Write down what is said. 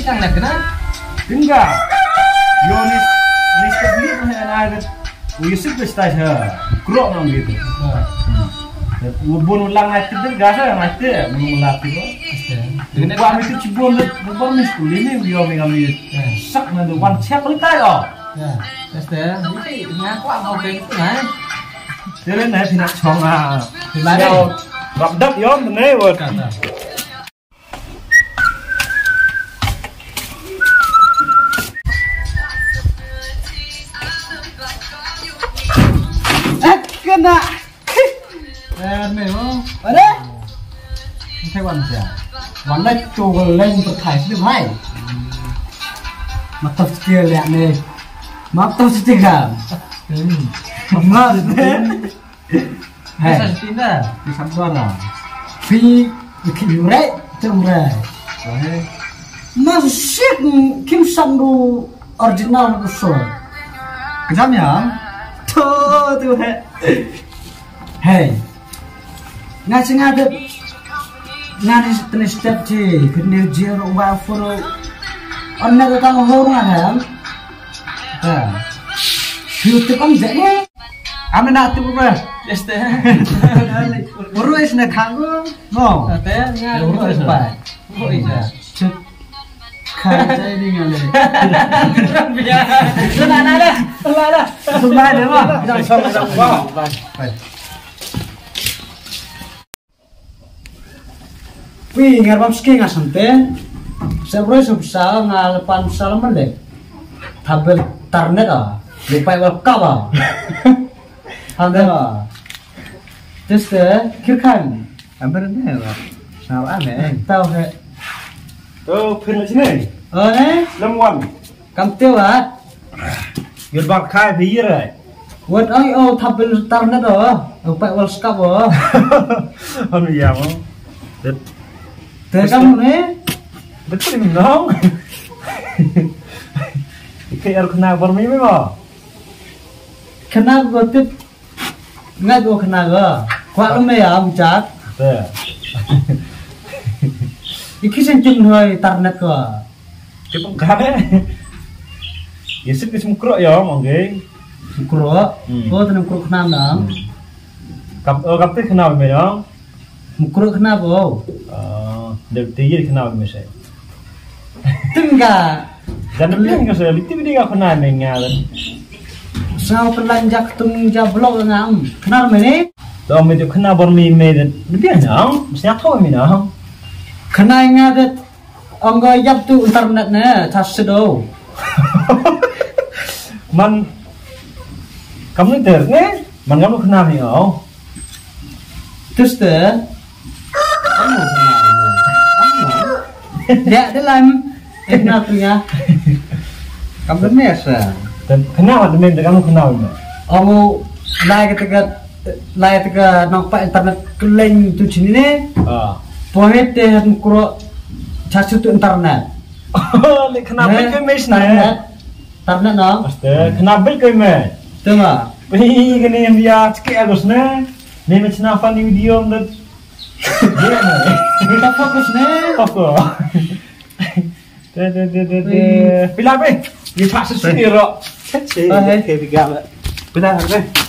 Yang nak kena? Enggak. Yonis beli punya anak Yusuf besar saya. Kerok orang gitu. Ubun ulang nanti tergasa nanti mengulang itu. Buat itu cibun buat miskul ini dia mengambil sak nanti wan siap kita ya. Ya, tester. Ini ngaku mau ke itu kan? Jadi nanti nak cong Di mana? Rabdak yo bener buat. Kena. Memang. Ada? Saya wan siya. Wan nak coba lain berkait sih hai. Matap skill ya nih. Matap sih kan. Benar deh. Hei. Bisa bisa suara. Fi kirai cemrai. Masih kim sandu original usul. Jamnya. Tuh hei, ngasih ngadet ngaris tenis tadi kenal jero wafuro, anda datang hormat kan? YouTube kan jadi, kami nak tu apa? Este, urus nak kanggo, no? Ate, urus apa? Urus. Kerja ini ngale. Sudah ada. Sudah ada mah. Jangan. Wih, ngarap ski ngasante. Sebelum subsah ngalepan salam balik. Tabel tarnet lupa welcome Anda terus kirkan. Hampir ni Salah aneh. Tahu ke? Tuh, pin sini. Lemwan. Kamtiu ah. Gerbang kai biar. Buat tabel tarnet lupa welcome Anu ya mo. Kamu ni? Betul ni no. Ikut kena bermi mo. Kena betul. Nggak gua kena ga. Kuat lu ya amcat. Iki sencung hoi tarnet ka. Cepat kan? Yesip kis mukrok ya mongge. Mukrok. Oh tenang mukrok kena nang. Kapte kena me ya. Mukrok kena bo. Dia kena me saya. Tengah. Jangan lihat saya lihat dia kena mengalan. Sao pelanjak tung jablok ngam. Kenal me ni? Dah me tu kena bermi me dia nyang. Mesti tahu me nah. Kena ingat angga yap tu internet na tasdo. Man kamu ter ne? Man kamu kena ni oh. Terus tu ya dalam kena punya. Kamu biasa. Dan kenapa demi kamu kenal ni? Kamu ketika nampak internet keleng tu sini ni. Poet deh mukro cacu tu internet. Kenapa kau mes na? Internet no. Kenapa kau mes? Tengah. Pergi ke ni dia cekik agus na. Ni macam apa ni video ni? Dia na. Kita fokus ni. Fokus. Bila be? Dia tak sesuai ro. Cek. Okey, tiga. Bila be?